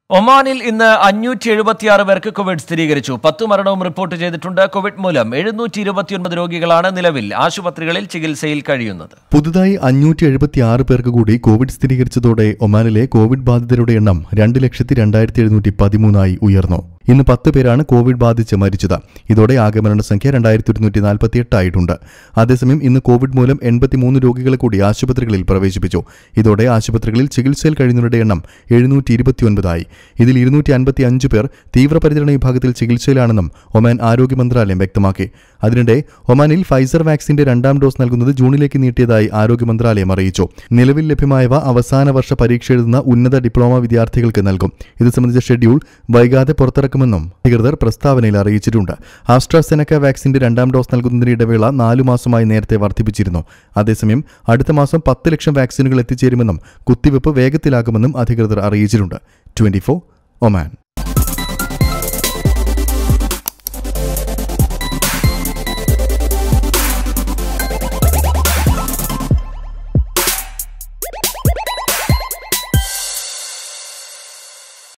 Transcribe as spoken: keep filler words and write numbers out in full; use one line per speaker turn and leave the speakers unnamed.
ഒമാനിൽ ഇന്ന് അഞ്ഞൂറ്റി എഴുപത്തിയാറ് പേർക്ക് കോവിഡ് സ്ഥിരീകരിച്ചു. പത്ത് മരണവും റിപ്പോർട്ട് ചെയ്തിട്ടുണ്ട്. കോവിഡ് മൂലം എഴുന്നൂറ്റി ഇരുപത്തിയൊൻപത് രോഗികളാണ് നിലവിൽ ആശുപത്രികളിൽ ചികിത്സയിൽ കഴിയുന്നത്.
പുതുതായി അഞ്ഞൂറ്റി എഴുപത്തിയാറ് പേർക്ക് കൂടി കോവിഡ് സ്ഥിരീകരിച്ചതോടെ ഒമാനിലെ കോവിഡ് ബാധിതരുടെ എണ്ണം രണ്ട് ലക്ഷത്തി രണ്ടായിരത്തി എഴുന്നൂറ്റി പതിമൂന്നായി ഉയർന്നു. ഇന്ന് പത്ത് പേരാണ് കോവിഡ് ബാധിച്ച് മരിച്ചത്. ഇതോടെ ആകെ മരണസംഖ്യ രണ്ടായിരത്തി ഒരുന്നൂറ്റി നാൽപ്പത്തി എട്ടായിട്ടുണ്ട്. അതേസമയം ഇന്ന് കോവിഡ് മൂലം എൺപത്തിമൂന്ന് രോഗികളെ കൂടി ആശുപത്രികളിൽ പ്രവേശിപ്പിച്ചു. ഇതോടെ ആശുപത്രികളിൽ ചികിത്സയിൽ കഴിയുന്നവരുടെ എണ്ണം എഴുന്നൂറ്റി ഇരുപത്തിയൊൻപതായി. ഇതിൽ ഇരുന്നൂറ്റി അൻപത്തി അഞ്ച് പേർ തീവ്രപരിചരണ വിഭാഗത്തിൽ ചികിത്സയിലാണെന്നും ഒമാൻ ആരോഗ്യ മന്ത്രാലയം വ്യക്തമാക്കി. അതിനിടെ ഒമാനിൽ ഫൈസർ വാക്സിന്റെ രണ്ടാം ഡോസ് നൽകുന്നത് ജൂണിലേക്ക് നീട്ടിയതായി ആരോഗ്യ മന്ത്രാലയം അറിയിച്ചു. നിലവിൽ ലഭ്യമായവ അവസാന വർഷ പരീക്ഷ എഴുതുന്ന ഉന്നത ഡിപ്ലോമ വിദ്യാർത്ഥികൾക്ക് നൽകും. ഇത് സംബന്ധിച്ച ഷെഡ്യൂൾ വൈകാതെ പുറത്തിറക്കുമെന്നും അധികൃതർ പ്രസ്താവനയിൽ അറിയിച്ചിട്ടുണ്ട്. ആസ്ട്രാസെനക്ക വാക്സിന്റെ രണ്ടാം ഡോസ് നൽകുന്നതിന്റെ ഇടവേള നാലു മാസമായി നേരത്തെ വർദ്ധിപ്പിച്ചിരുന്നു. അതേസമയം അടുത്ത മാസം പത്ത് ലക്ഷം വാക്സിനുകൾ എത്തിച്ചേരുമെന്നും കുത്തിവെപ്പ് വേഗത്തിലാകുമെന്നും അധികൃതർ അറിയിച്ചിട്ടുണ്ട്. Twenty four Oman.